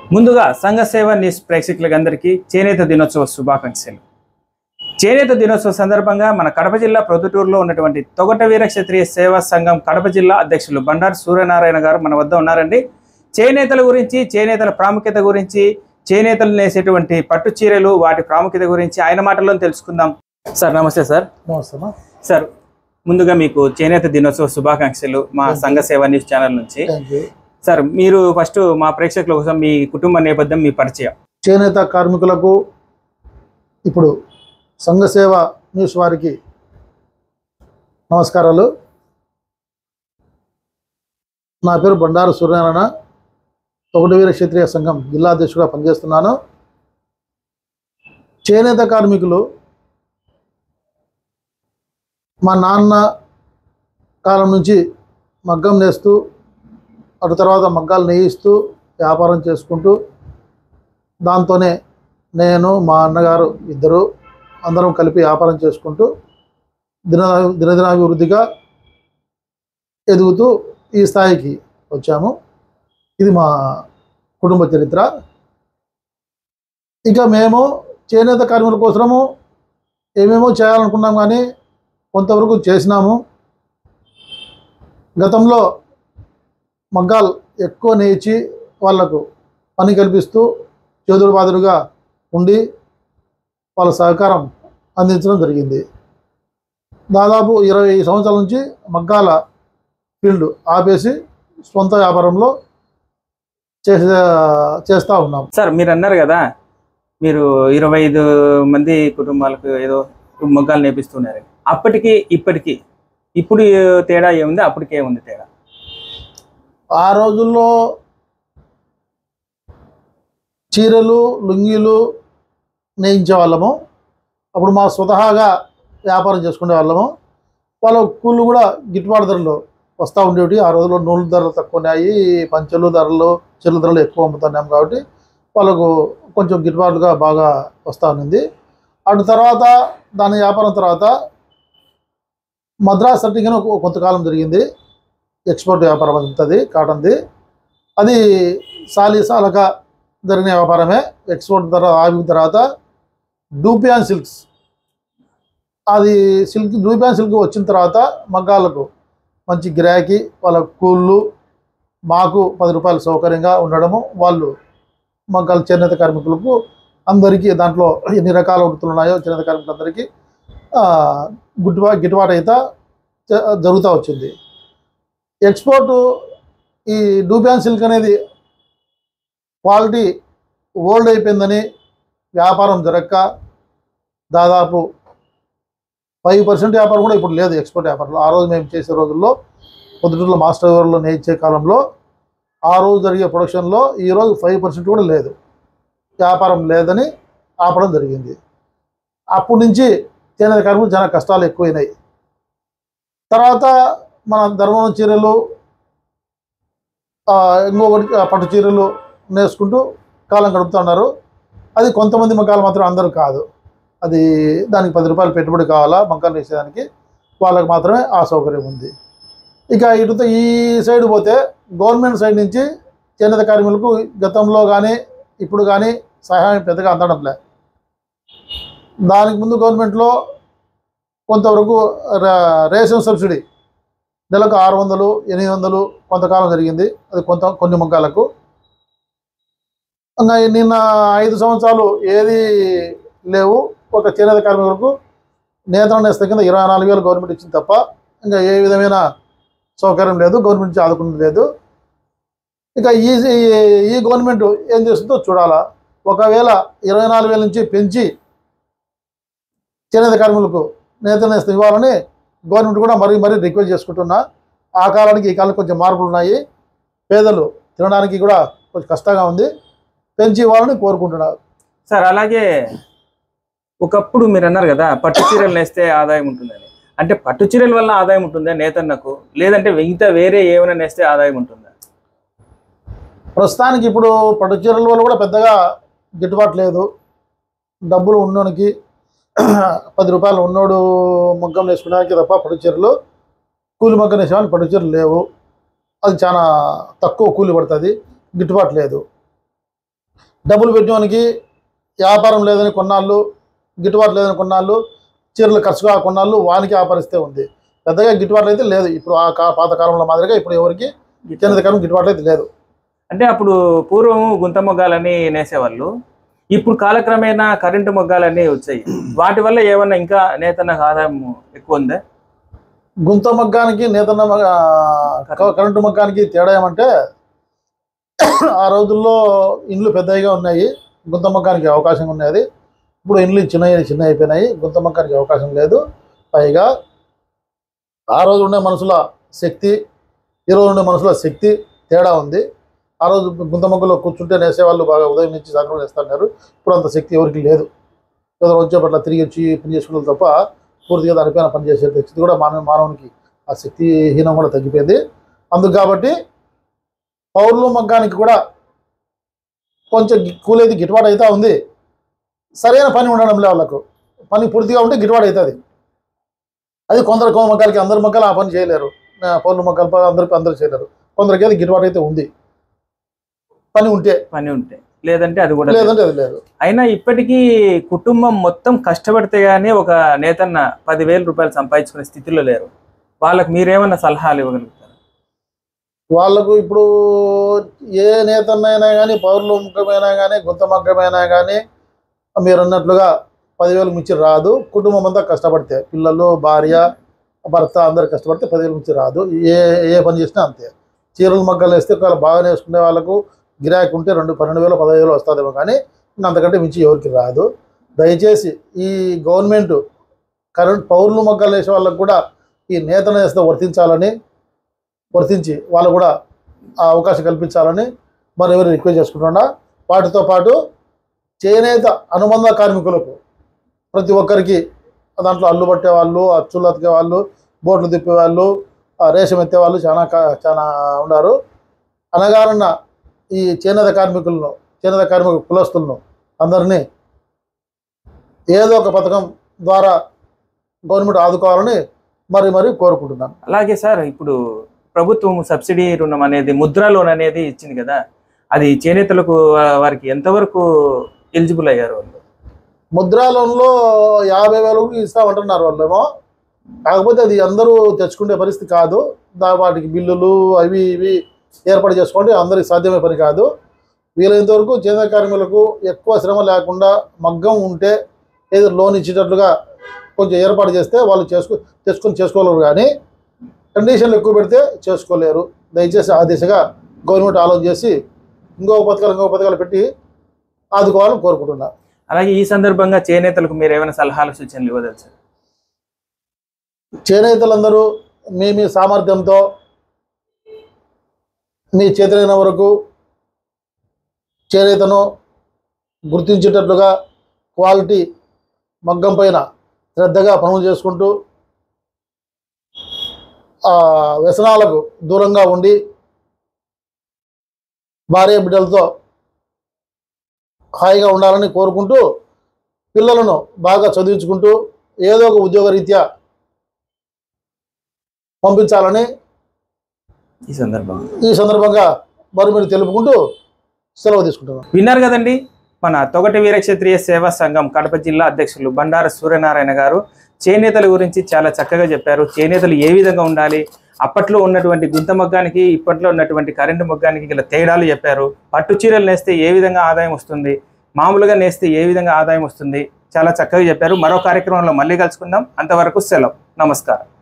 ముందుగా సంఘ సేవ న్యూస్ ప్రేక్షకులందరికీ చేనేత దినోత్సవ శుభాకాంక్షలు. చేనేత దినోత్సవ సందర్భంగా మన కడప జిల్లా ప్రొద్దుటూరులో ఉన్నటువంటి తొగట వీర క్షత్రియ సేవా సంఘం కడప జిల్లా అధ్యక్షులు బండారు సూర్యనారాయణ గారు మన వద్ద ఉన్నారండి. చేనేతల గురించి, చేనేతల ప్రాముఖ్యత గురించి, చేనేతలు నేసేటువంటి పట్టు చీరలు వాటి ప్రాముఖ్యత గురించి ఆయన మాటల్లో తెలుసుకుందాం. సార్ నమస్తే. సార్ నమస్తే సార్, ముందుగా మీకు చేనేత దినోత్సవ శుభాకాంక్షలు మా సంఘ సేవ న్యూస్ ఛానల్ నుంచి. సార్, మీరు ఫస్ట్ మా ప్రేక్షకుల కోసం మీ కుటుంబ నేపథ్యం, మీ పరిచయం. చేనేత కార్మికులకు ఇప్పుడు సంఘ సేవ న్యూస్ వారికి నమస్కారాలు. నా పేరు బండారు సూర్యనారాయణ, తొగట వీర క్షత్రియ సంఘం జిల్లా అధ్యక్షుడిగా పనిచేస్తున్నాను. చేనేత కార్మికులు మా నాన్న కాలం నుంచి మగ్గం నేస్తూ, అటు తర్వాత మగ్గాలు నేయిస్తూ వ్యాపారం చేసుకుంటూ, దాంతోనే నేను మా అన్నగారు ఇద్దరు అందరం కలిపి వ్యాపారం చేసుకుంటూ దినదినాభివృద్ధిగా ఎదుగుతూ ఈ స్థాయికి వచ్చాము. ఇది మా కుటుంబ చరిత్ర. ఇక మేము చేనేత కార్మికుల కోసము ఏమేమో చేయాలనుకున్నాం, కానీ కొంతవరకు చేసినాము. గతంలో మగ్గాలు ఎక్కువ నేర్చి వాళ్లకు పని కల్పిస్తూ చేదుడు బాదుడుగా ఉండి వాళ్ళ సహకారం అందించడం జరిగింది. దాదాపు 20 సంవత్సరాల నుంచి మగ్గాల ఫీల్డ్ ఆపేసి సొంత వ్యాపారంలో చేస్తూ ఉన్నాం. సార్, మీరు అన్నారు కదా, మీరు 25 మంది కుటుంబాలకు ఏదో మగ్గాలు నేర్పిస్తున్నారు. అప్పటికి ఇప్పటికి ఇప్పుడు తేడా ఏముంది, అప్పటికే ఉంది తేడా? ఆ రోజుల్లో చీరలు, లుంగీలు నేయించే వాళ్ళము. అప్పుడు మా స్వతహాగా వ్యాపారం చేసుకునే వాళ్ళము. వాళ్ళ కూళ్ళు కూడా గిట్టుబాటు ధరలు వస్తూ ఉండేవి. ఆ రోజుల్లో నూలు ధరలు తక్కువ ఉన్నాయి, పంచెలు ధరలు, చీరల ధరలు ఎక్కువ అమ్ముతున్నాం కాబట్టి వాళ్ళకు కొంచెం గిట్టుబాటుగా బాగా వస్తూ ఉంది. అటు తర్వాత దాని వ్యాపారం తర్వాత మద్రాస్ సర్టింగ్ అని కొంతకాలం జరిగింది. ఎక్స్పోర్ట్ వ్యాపారం ఉంటుంది, కాటన్ది. అది సాలక జరిగిన వ్యాపారమే. ఎక్స్పోర్ట్ ధర ఆగిన తర్వాత డూపియాన్ సిల్క్స్, అది డూపియాన్ సిల్క్ వచ్చిన తర్వాత మగ్గాలకు మంచి గిరాకీ, వాళ్ళ కూళ్ళు మాకు 10 రూపాయలు సౌకర్యంగా ఉండడము. వాళ్ళు మగ్గాల చేనేత కార్మికులకు అందరికీ దాంట్లో ఎన్ని రకాల వృత్తులు ఉన్నాయో చేనేత కార్మికులందరికీ గిట్టుబాటు అయితే జరుగుతూ వచ్చింది. ఎక్స్పోర్టు ఈ డూపియాన్ సిల్క్ అనేది క్వాలిటీ ఓల్డ్ అయిపోయిందని వ్యాపారం జరగక దాదాపు 5% వ్యాపారం కూడా ఇప్పుడు లేదు ఎక్స్పోర్ట్ వ్యాపారంలో. ఆ రోజు మేము చేసే రోజుల్లో పొద్దుటూరులో మాస్టర్ ఎవరిలో నేర్చే కాలంలో ఆ రోజు జరిగే ప్రొడక్షన్లో ఈరోజు 5% కూడా లేదు, వ్యాపారం లేదని ఆపడం జరిగింది. అప్పటి నుంచి చేనేత కార్మికులు చాలా కష్టాలు ఎక్కువైనాయి. తర్వాత మన ధర్మవరం చీరలు, ఇంకొకటి పట్టు చీరలు నేర్చుకుంటూ కాలం గడుపుతున్నారు. అది కొంతమంది మగ్గాలు మాత్రం, అందరూ కాదు. అది దానికి 10 రూపాయలు పెట్టుబడి కావాలా మగ్గాలు వేసేదానికి, వాళ్ళకి మాత్రమే ఆ సౌకర్యం ఉంది. ఇక ఇటుతో ఈ సైడ్ పోతే గవర్నమెంట్ సైడ్ నుంచి చేనేత కార్మికులకు గతంలో కానీ ఇప్పుడు కానీ సహాయం పెద్దగా అందడం లే. దానికి ముందు గవర్నమెంట్లో కొంతవరకు రేషన్ సబ్సిడీ నెలకు 600, 800 కొంతకాలం జరిగింది. అది కొన్ని మగ్గాలకు. నిన్న 5 సంవత్సరాలు ఏది లేవు. ఒక చేనేత కార్మికులకు నేతలు నేస్తం కింద 24,000 గవర్నమెంట్ ఇచ్చింది తప్ప ఇంకా ఏ విధమైన సౌకర్యం లేదు, గవర్నమెంట్ నుంచి ఆదుకున్నది లేదు. ఇక ఈ గవర్నమెంట్ ఏం చేస్తుందో చూడాలా. ఒకవేళ 24,000 నుంచి పెంచి చేనేత కార్మికులకు నేతలు నేస్తం ఇవ్వాలని గవర్నమెంట్ కూడా మరీ రిక్వెస్ట్ చేసుకుంటున్నా. ఆ కాలానికి ఈ కాలానికి కొంచెం మార్పులు ఉన్నాయి. పేదలు తినడానికి కూడా కొంచెం కష్టంగా ఉంది, పెంచి ఇవ్వాలని కోరుకుంటున్నారు. సార్, అలాగే ఒకప్పుడు మీరు అన్నారు కదా పట్టు చీరలు నేస్తే ఆదాయం ఉంటుందని. అంటే పట్టు చీరల వల్ల ఆదాయం ఉంటుందా నేతన్నకు, లేదంటే ఇంత వేరే ఏమైనా నేస్తే ఆదాయం ఉంటుందా? ప్రస్తుతానికి ఇప్పుడు పట్టు చీరల వల్ల కూడా పెద్దగా గిట్టుబాటు లేదు. డబ్బులు ఉన్నోనికి 10 రూపాయలు ఉన్నోడు మగ్గం వేసుకోవడానికి తప్ప పట్టు చీరలు, కూలి మగ్గం వేసేవాళ్ళు పట్టు చీరలు లేవు. అది చాలా తక్కువ కూలి పడుతుంది, గిట్టుబాటు లేదు. డబ్బులు పెట్టినవానికి వ్యాపారం లేదని కొన్నాళ్ళు, గిట్టుబాటు లేదని కొన్నాళ్ళు, చీరలు ఖర్చుగా కొన్నాళ్ళు వానికి ఆ పరిస్థితి ఉంది. పెద్దగా గిట్టుబాటు అయితే లేదు. ఇప్పుడు పాత కాలంలో మాదిరిగా ఇప్పుడు ఎవరికి చేనేత కార్మికులకు గిట్టుబాటు అయితే లేదు. అంటే అప్పుడు పూర్వం గుంత మొగ్గాలని నేసేవాళ్ళు, ఇప్పుడు కాలక్రమేణా కరెంటు మొగ్గాలన్నీ వచ్చాయి. వాటి వల్ల ఏమన్నా ఇంకా నేతన్నకు ఆదాయం ఎక్కువ ఉందా? గుంత మగ్గానికి నేతన్న కరెంటు మగ్గానికి తేడా ఏమంటే ఆ రోజుల్లో ఇండ్లు పెద్దగా ఉన్నాయి, గుంత మగ్గానికి అవకాశం ఉన్నది. ఇప్పుడు ఇండ్లు చిన్న అయిపోయినాయి, గుంత మగ్గానికి అవకాశం లేదు. పైగా ఆ రోజు ఉండే మనుషుల శక్తి, ఈ రోజు ఉండే మనుషుల శక్తి తేడా ఉంది. ఆ రోజు గుంత మొగ్గలో కూర్చుంటే నేసేవాళ్ళు బాగా ఉదయం నుంచి సాయంత్రం నేస్తున్నారు. ఇప్పుడు అంత శక్తి ఎవరికి లేదు. ఏదో వచ్చేపట్ల తిరిగి వచ్చి పని చేసుకున్నారు తప్ప పూర్తిగా దానిపైన పనిచేసే శక్తి కూడా మానవునికి ఆ శక్తిహీనం కూడా తగ్గిపోయింది. అందుకు కాబట్టి పౌర్లు మగ్గానికి కూడా కొంచెం కూలేది గిట్టుబాటు అవుతా ఉంది. సరైన పని ఉండడం లే, వాళ్ళకు పని పూర్తిగా ఉంటే గిట్టుబాటు అవుతుంది. అది కొందరు మగ్గాలకి, అందరు మగ్గాలు ఆ పని చేయలేరు. పౌర్లు మగ్గాలు అందరూ చేయలేరు. కొందరికి అది గిట్టుబాటు అయితే ఉంది, పని ఉంటే. లేదంటే అది కూడా లేదంటే అది లేదు. అయినా ఇప్పటికీ కుటుంబం మొత్తం కష్టపడితే గానీ ఒక నేతన్న 10,000 రూపాయలు సంపాదించుకునే స్థితిలో లేరు. వాళ్ళకి మీరేమన్నా సలహాలు ఇవ్వగలుగుతారు? వాళ్ళకు ఇప్పుడు ఏ నేతన్నైనా కానీ, పౌరుల ముఖమైనా కానీ, గుంత మగ్గమైనా కానీ మీరు అన్నట్లుగా 10,000 మించి రాదు. కుటుంబం అంతా కష్టపడితే, పిల్లలు, భార్య, భర్త అందరు కష్టపడితే 10,000 మించి రాదు. ఏ పని చేసినా అంతే. చీరలు మగ్గలు వేస్తే బాగా నేర్చుకునే వాళ్ళకు గిరాకీ ఉంటే 12,000 15,000 వస్తుందేమో, కానీ అంతకంటే మించి ఎవరికి రాదు. దయచేసి ఈ గవర్నమెంట్ పౌరులు మగ్గలు వేసే వాళ్ళకు కూడా ఈ నేతన వేస్తే వర్తించి వాళ్ళు కూడా ఆ అవకాశం కల్పించాలని మరి ఎవరు రిక్వెస్ట్ చేసుకుంటున్నా. వాటితో పాటు చేనేత అనుబంధ కార్మికులకు ప్రతి ఒక్కరికి, దాంట్లో అల్లు పట్టే వాళ్ళు, అచ్చులు అతికే వాళ్ళు, బోట్లు తిప్పే వాళ్ళు, రేషం ఎత్తే వాళ్ళు చాలా ఉన్నారు. అనగానన్న ఈ చేనేత కార్మిక కులస్తులను అందరినీ ఏదో ఒక పథకం ద్వారా గవర్నమెంట్ ఆదుకోవాలని మరి కోరుకుంటున్నాను. అలాగే సార్, ఇప్పుడు ప్రభుత్వం సబ్సిడీ రుణం అనేది, ముద్రా లోన్ అనేది ఇచ్చింది కదా, అది చేనేతలకు వారికి ఎంతవరకు ఎలిజిబుల్ అయ్యారు? వాళ్ళు ముద్రా లోన్లో 50,000 ఇస్తామంటున్నారు వాళ్ళేమో. కాకపోతే అది అందరూ తెచ్చుకునే పరిస్థితి కాదు. వాటికి బిల్లులు అవి ఇవి ఏర్పాటు చేసుకోండి, అందరికి సాధ్యమే పని కాదు. వీలైనంత వరకు చేనేత కార్మికులకు ఎక్కువ శ్రమ లేకుండా మగ్గం ఉంటే ఏదో లోన్ ఇచ్చేటట్లుగా కొంచెం ఏర్పాటు చేస్తే వాళ్ళు చేసుకోలేరు. కానీ కండిషన్లు ఎక్కువ పెడితే చేసుకోలేరు. దయచేసి ఆ దిశగా గవర్నమెంట్ ఆలోచన చేసి ఇంకొక పథకాలు పెట్టి ఆదుకోవాలని కోరుకుంటున్నారు. అలాగే ఈ సందర్భంగా చేనేతలకు మీరు ఏమైనా సలహాలు సూచనలు ఇవ్వదలుచు? చేనేతలందరూ మీ సామర్థ్యంతో మీ చేతనైన వరకు చేనేతను గుర్తించేటట్లుగా క్వాలిటీ మగ్గం పైన శ్రద్ధగా పనులు చేసుకుంటూ వ్యసనాలకు దూరంగా ఉండి భార్య బిడ్డలతో హాయిగా ఉండాలని కోరుకుంటూ, పిల్లలను బాగా చదివించుకుంటూ ఏదో ఒక ఉద్యోగరీత్యా పంపించాలని ఈ సందర్భంగా మరి తెలుపుకుంటూ సెలవు తీసుకుంటున్నాం. విన్నారు కదండి, మన తొగటి వీరక్షత్రియ సేవా సంఘం కడప జిల్లా అధ్యక్షులు బండార సూర్యనారాయణ గారు చేనేతల గురించి చాలా చక్కగా చెప్పారు. చేనేతలు ఏ విధంగా ఉండాలి, అప్పట్లో ఉన్నటువంటి గుంత మగ్గానికి ఇప్పట్లో ఉన్నటువంటి కరెంటు మగ్గానికి గల తేడాలు చెప్పారు. పట్టు చీరలు నేస్తే ఏ విధంగా ఆదాయం వస్తుంది, మామూలుగా నేస్తే ఏ విధంగా ఆదాయం వస్తుంది, చాలా చక్కగా చెప్పారు. మరో కార్యక్రమంలో మళ్ళీ కలుసుకుందాం. అంతవరకు సెలవు. నమస్కారం.